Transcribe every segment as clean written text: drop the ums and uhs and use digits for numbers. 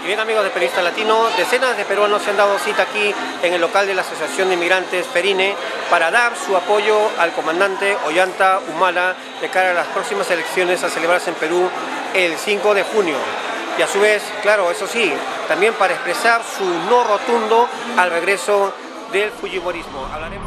Y bien, amigos de Periodista Latino, decenas de peruanos se han dado cita aquí en el local de la Asociación de Inmigrantes Perine para dar su apoyo al comandante Ollanta Humala de cara a las próximas elecciones a celebrarse en Perú el 5 de junio. Y a su vez, claro, eso sí, también para expresar su no rotundo al regreso del fujimorismo. Hablaremos.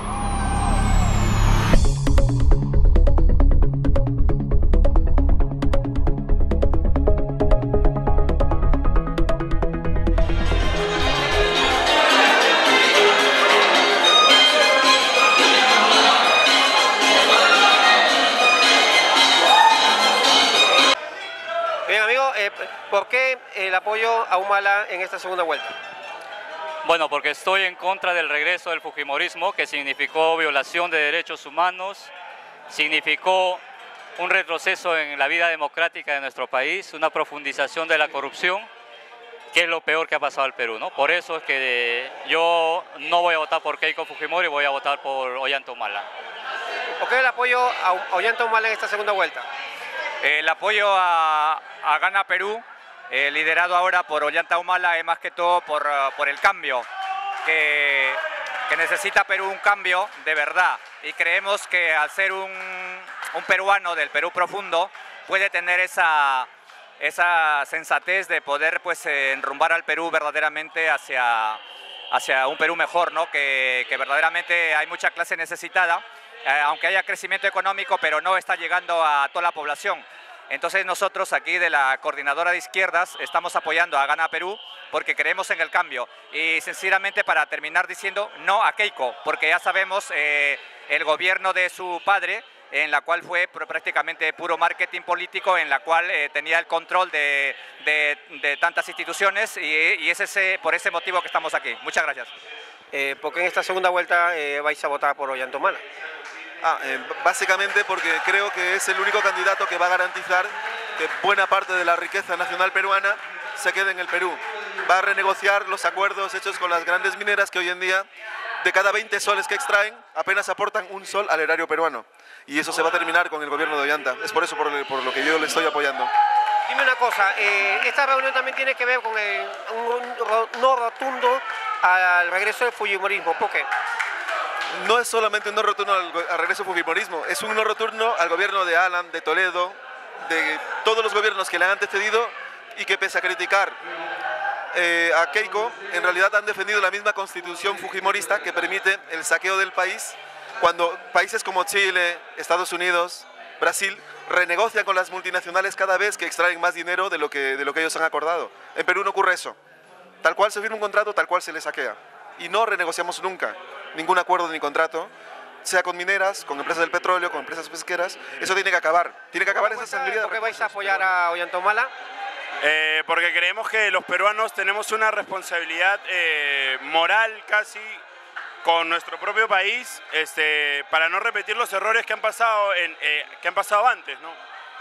Bien, amigo, ¿por qué el apoyo a Humala en esta segunda vuelta? Bueno, porque estoy en contra del regreso del fujimorismo, que significó violación de derechos humanos, significó un retroceso en la vida democrática de nuestro país, una profundización de la corrupción, que es lo peor que ha pasado al Perú, ¿no? Por eso es que yo no voy a votar por Keiko Fujimori, voy a votar por Ollanta Humala. ¿Por qué el apoyo a Ollanta Humala en esta segunda vuelta? El apoyo a Gana Perú, liderado ahora por Ollanta Humala, es más que todo por el cambio, que necesita Perú un cambio de verdad. Y creemos que al ser un peruano del Perú profundo, puede tener esa sensatez de poder pues, enrumbar al Perú verdaderamente hacia un Perú mejor, ¿no? que verdaderamente hay mucha clase necesitada. Aunque haya crecimiento económico, pero no está llegando a toda la población. Entonces nosotros aquí de la Coordinadora de Izquierdas estamos apoyando a Gana Perú porque creemos en el cambio. Y sinceramente para terminar diciendo no a Keiko, porque ya sabemos el gobierno de su padre, en la cual fue prácticamente puro marketing político, en la cual tenía el control de tantas instituciones y es por ese motivo que estamos aquí. Muchas gracias. ¿Por qué en esta segunda vuelta vais a votar por Ollanta Humala? Básicamente porque creo que es el único candidato que va a garantizar que buena parte de la riqueza nacional peruana se quede en el Perú. Va a renegociar los acuerdos hechos con las grandes mineras que hoy en día, de cada 20 soles que extraen, apenas aportan un sol al erario peruano. Y eso se va a terminar con el gobierno de Ollanta. Es por eso por lo que yo le estoy apoyando. Dime una cosa, esta reunión también tiene que ver con un no rotundo al regreso del fujimorismo. ¿Por qué? No es solamente un no rotundo al regreso del fujimorismo, es un no rotundo al gobierno de Alan, de Toledo, de todos los gobiernos que le han antecedido y que pese a criticar a Keiko, en realidad han defendido la misma constitución fujimorista que permite el saqueo del país cuando países como Chile, Estados Unidos, Brasil renegocian con las multinacionales cada vez que extraen más dinero de lo que ellos han acordado. En Perú no ocurre eso. Tal cual se firma un contrato, tal cual se le saquea. Y no renegociamos nunca ningún acuerdo ni contrato, sea con mineras, con empresas del petróleo, con empresas pesqueras. Eso tiene que acabar. Tiene que acabar esa sangría. ¿Por qué vais a apoyar a Ollanta Humala? Porque creemos que los peruanos tenemos una responsabilidad moral casi con nuestro propio país, para no repetir los errores que han pasado antes, ¿no?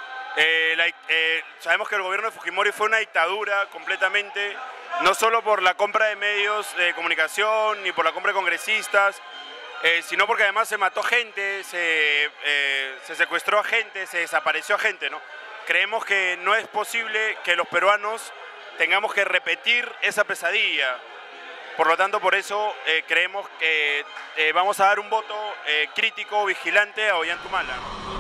Sabemos que el gobierno de Fujimori fue una dictadura completamente, no solo por la compra de medios de comunicación ni por la compra de congresistas, sino porque además se mató gente, se secuestró a gente, se desapareció a gente, ¿no? Creemos que no es posible que los peruanos tengamos que repetir esa pesadilla. Por lo tanto, por eso creemos que vamos a dar un voto crítico, vigilante a Ollanta Humala.